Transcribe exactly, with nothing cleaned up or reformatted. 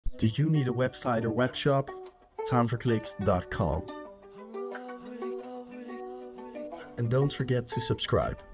Do you need a website or web shop? time for clicks dot com. And don't forget to subscribe.